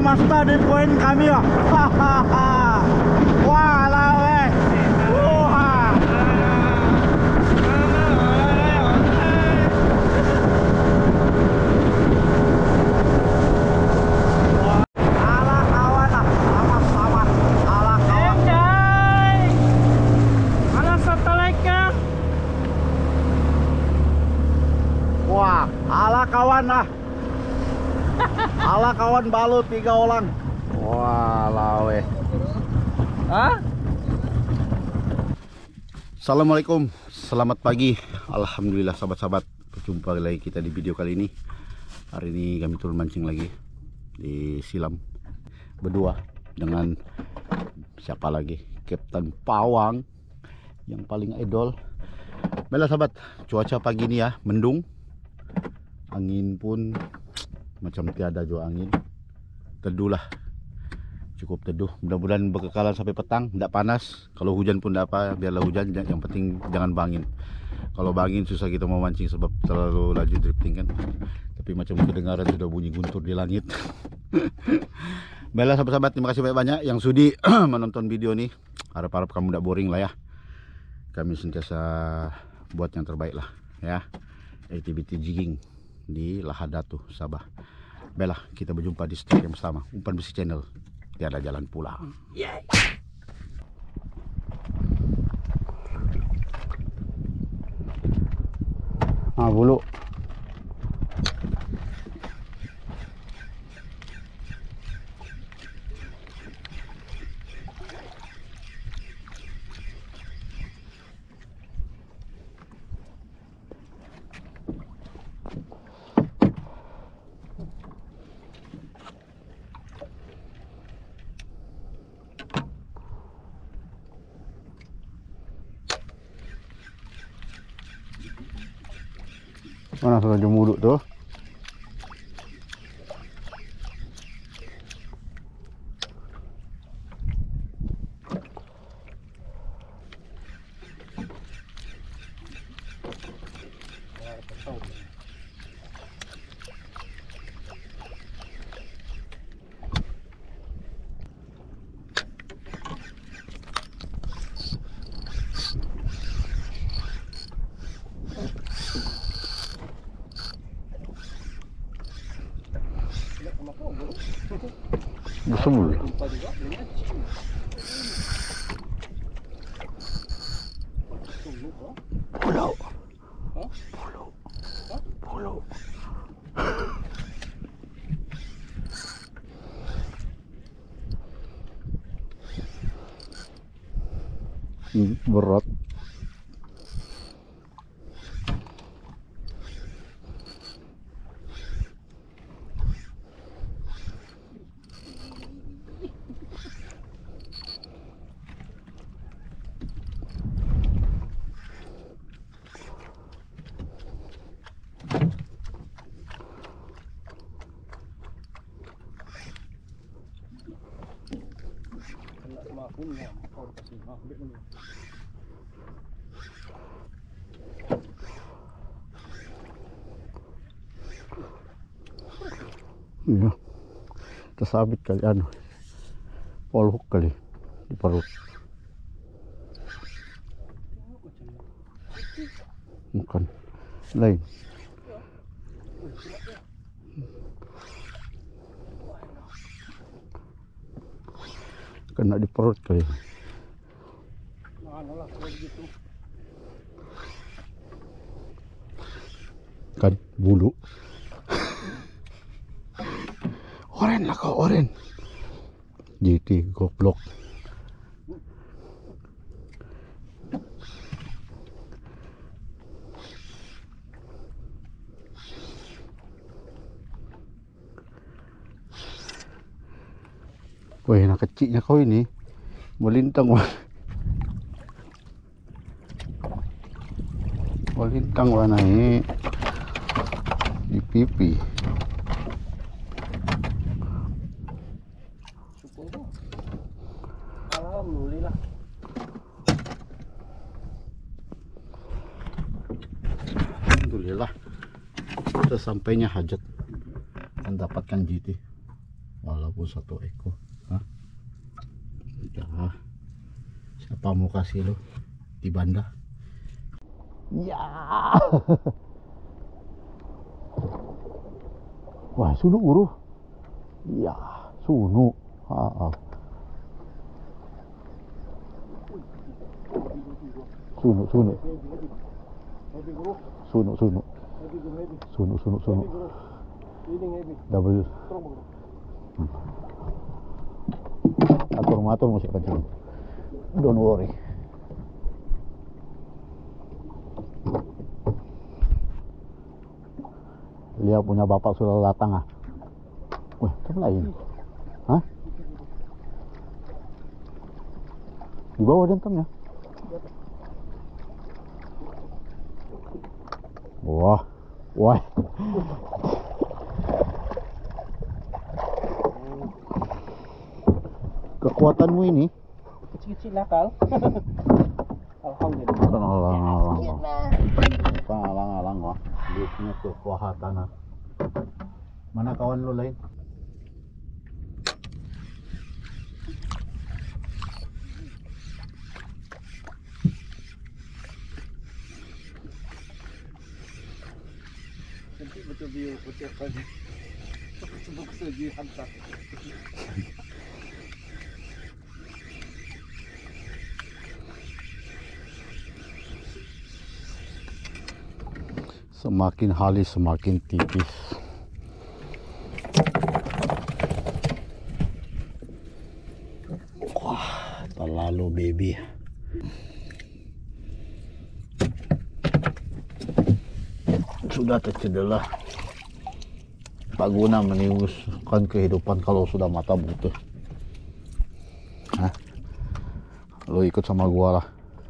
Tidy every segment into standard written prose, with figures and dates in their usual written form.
pasta di poin kami ya. Wah lah weh. Wah. Ala kawan lah, sama-sama. Ala kawan. Ada satelitnya. Wah, ala kawan lah. Ala kawan balut 3 orang. Wah, lawe. Hah? Assalamualaikum, selamat pagi. Alhamdulillah sahabat-sahabat, berjumpa lagi kita di video kali ini. Hari ini kami turun mancing lagi di Silam berdua dengan siapa lagi? Kapten Pawang yang paling idol. Baiklah sahabat, cuaca pagi ini ya mendung. Angin pun macam tiada juga angin. Teduh lah, cukup teduh. Mudah-mudahan berkekalan sampai petang, tidak panas. Kalau hujan pun tidak apa, biarlah hujan, yang penting jangan bangin. Kalau bangin susah kita mau mancing sebab terlalu laju drifting kan. Tapi macam kedengaran sudah bunyi guntur di langit. Baiklah sahabat-sahabat, terima kasih banyak yang sudi menonton video ini. Harap-harap kamu tidak boring lah ya. Kami sentiasa buat yang terbaik lah ya. Activity jigging di Lahadatu, Sabah. Baiklah, kita berjumpa di strike yang pertama, Umpan Besi Channel. Tiada jalan pulang. Yeah. Bulu. Mana sudah jemuduk tuh? Bersembul. Pulau. Pulau. Berat. Iya, tersabit kali polhuk kali di perut. Bukan lain. Kena di perut kali. Kan bulu. Oren lah kau, oren. GT goblok. Wih, nak kecilnya kau ini melintang wah. Melintang warna ini di pipi. Alhamdulillah. Alhamdulillah, sesampainya hajat mendapatkan GT. walaupun satu ekor. Hah? Ya, siapa mau kasih lo di banda? Ya. Wah, sunu guru. Ya, sunu. Sunu. Double. Atur masih kencing. Don't worry. Lihat punya bapak sudah datang ah. Wah, itu lain. Hah? Di bawah dentangnya. Wah. Kekuatanmu ini Kecil-kecil nakal. Alhamdulillah. bukan alang-alang wah. Dia punya kekuatan. Mana kawan lo lain? Betul bio, betul pagi. Sebuk saja hantar. Semakin halus semakin tipis. Wah, terlalu baby. Sudah tercederlah. Tak guna menimbulkan kehidupan kalau sudah mata butuh. Hah? Lo ikut sama gua lah.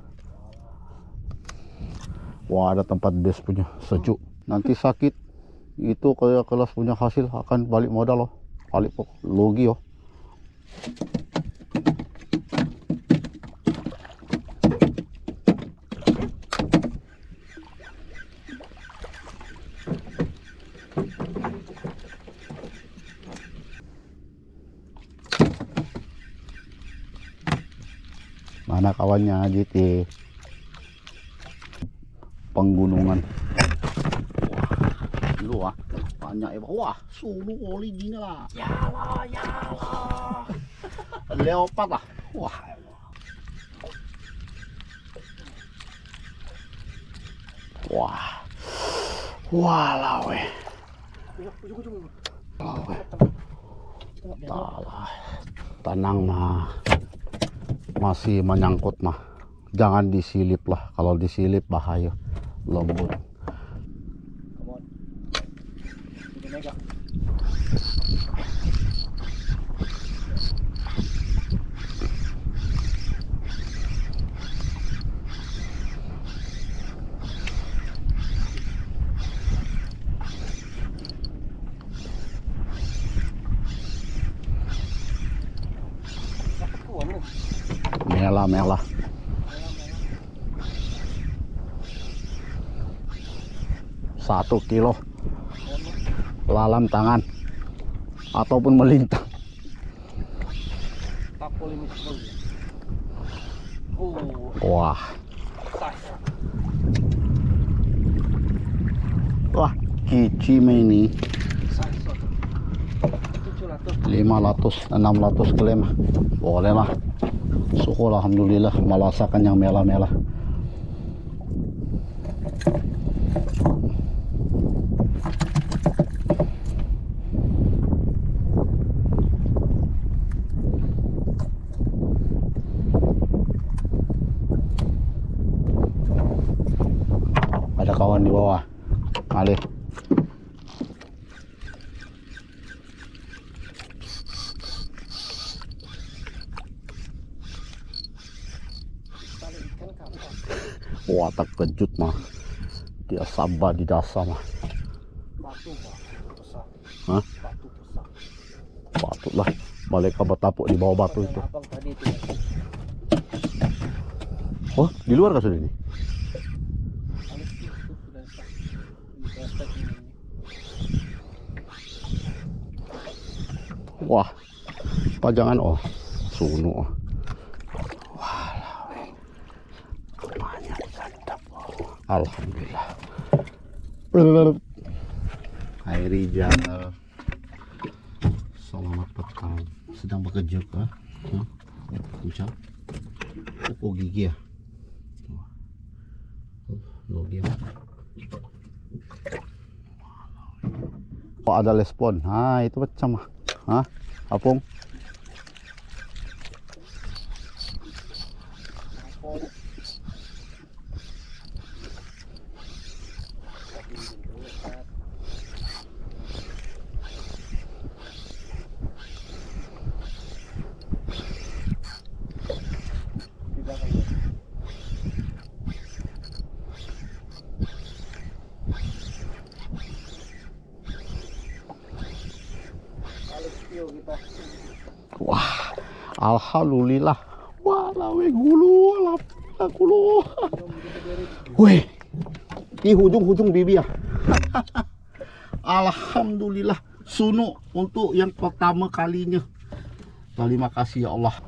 Wah, ada tempat base punya, sejuk. Nanti sakit itu kayak kelas punya hasil akan balik modal loh. Balik logi loh. Mana kawannya GT penggunungan. Wah, lu ah banyak ya. Wah, sulu original lah. Yalah. Leopard lah. Wah. Walah weh. Tenang mah. Masih menyangkut mah. Jangan disilip lah. Kalau disilip bahaya. Lembut. Melah. 1 kilo lalam tangan ataupun melintang. Wah, kicim ini 500-600 klem boleh lah. Syukur alhamdulillah merasakan yang melah-melah. Ada kawan di bawah. Alih. Wah, terkejut mah. Dia sabar di dasar mah. Hah? Batu lah. Balik ke betapuk di bawah batu itu. Oh, di luar kah sudah ini? Wah, pajangan oh, suno. Walah, namanya disadap. Alhamdulillah. Hai Rijal, selamat petang. Sedang bekerja kah? Ucap, oh gigi ya. Oh dia. Oh ada respon. Ah itu macam ah, Apung. Wah, alhamdulillah. Wah, lawe gulu, alhamdulillah gulu. Weh, di hujung-hujung bibi ya. Alhamdulillah, suno untuk yang pertama kalinya. Terima kasih ya Allah.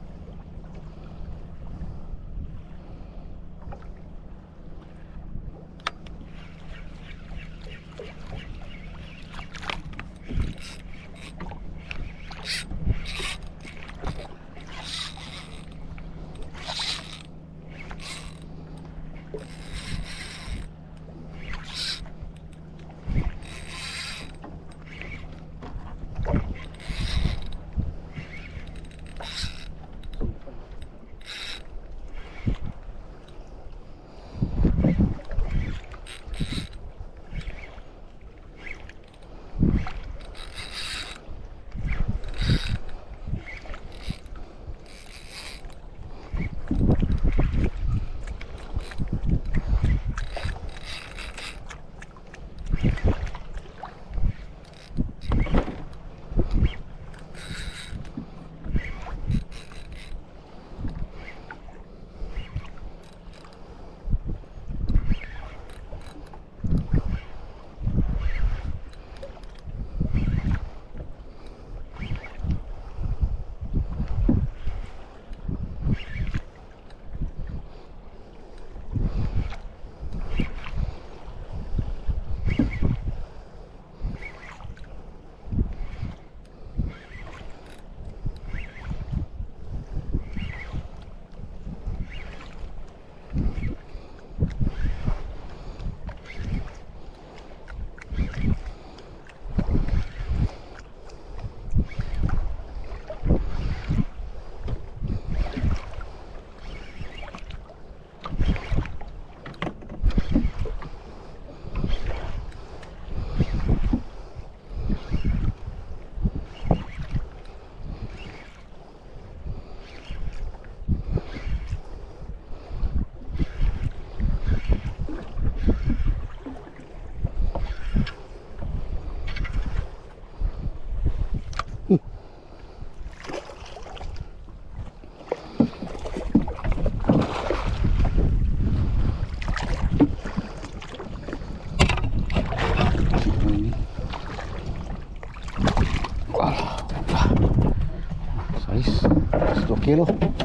Size 1 kilo.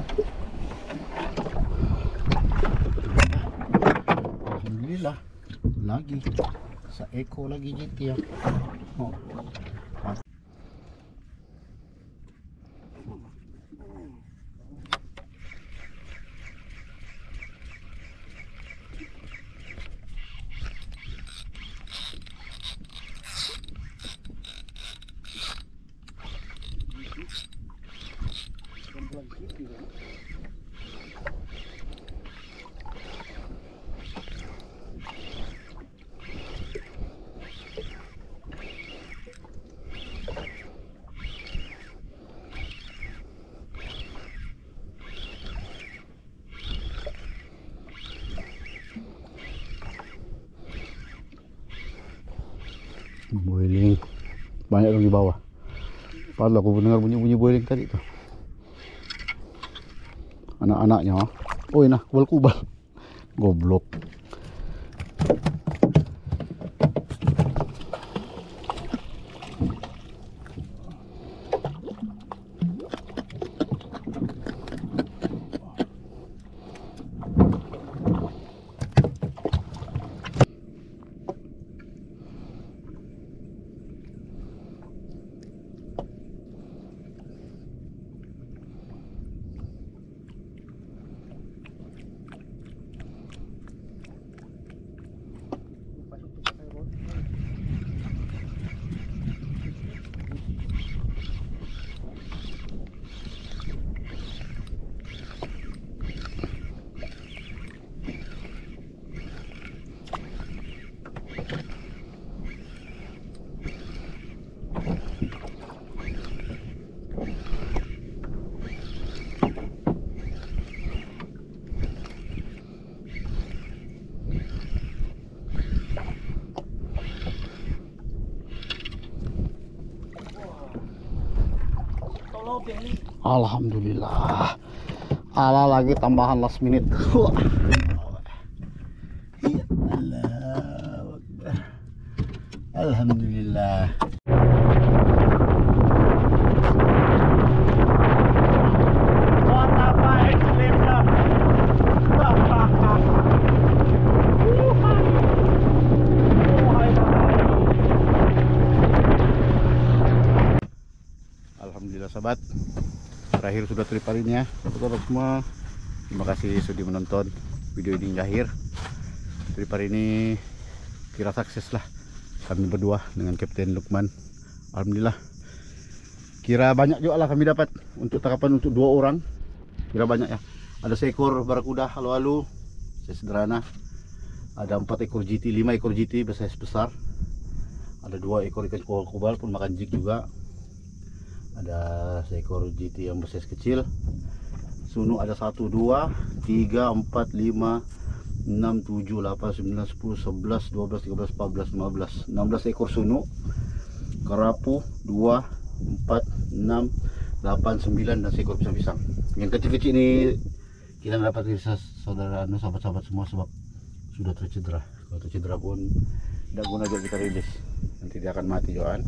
Alhamdulillah lagi seekor lagi GT ya. Oh. Boiling banyak dong di bawah. Padahal aku mendengar bunyi-bunyi boiling tadi tuh. Anak-anaknya. Oh nah, kubal. Goblok. Alhamdulillah. Ala lagi tambahan last minute. Wah. Ya Allah. Alhamdulillah. Alhamdulillah sahabat, terakhir sudah trip hari ini ya sahabat semua. Terima kasih sudah menonton video ini hingga akhir. Trip hari ini kira sukses lah kami berdua dengan Kapten Lukman. Alhamdulillah, kira banyak juga lah kami dapat untuk tangkapan untuk 2 orang. Kira banyak ya. Ada seekor barakuda halu-halu sederhana, ada 4 ekor GT, 5 ekor GT besar, ada 2 ekor ikan kobal pun makan jig juga, ada seekor GT yang besar kecil. Sunu ada 1, 2, 3, 4, 5, 6, 7, 8, 9, 10, 11, 12, 13, 14, 15, 16 ekor sunu. Kerapu 2, 4, 6, 8, 9 dan seekor pisang-pisang. Yang kecil-kecil ini kita dapat dari saudara sahabat-sahabat semua sebab sudah tercedera. Kalau tercedera pun tidak guna juga kita rilis, nanti dia akan mati Johan.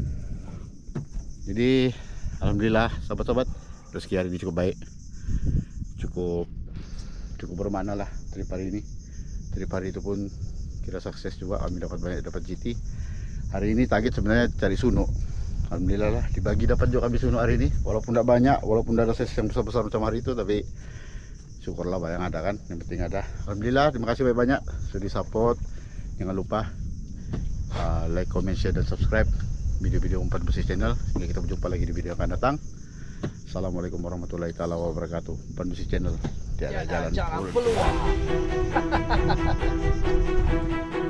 Jadi alhamdulillah sahabat-sahabat, rezeki hari ini cukup baik, cukup bermakna lah trip hari ini. Trip hari itu pun kira sukses juga, kami dapat banyak, dapat GT. Hari ini target sebenarnya cari sunu. Alhamdulillah lah dibagi dapat juga kami sunu hari ini, walaupun tidak banyak, walaupun tidak ada size yang besar-besar macam hari itu, tapi syukurlah yang ada kan, yang penting ada. Alhamdulillah, terima kasih banyak-banyak sudah support. Jangan lupa like, comment, share dan subscribe video-video Umpan Besi Channel. Hingga kita berjumpa lagi di video yang akan datang. Assalamualaikum warahmatullahi wabarakatuh. Umpan Besi Channel, tiada jalan pulang.